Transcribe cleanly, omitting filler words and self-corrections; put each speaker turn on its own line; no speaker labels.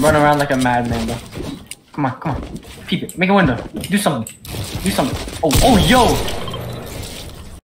run around like a madman, bro. Come on, come on. Peep it. Make a window. Do something. Do something. Oh, yo!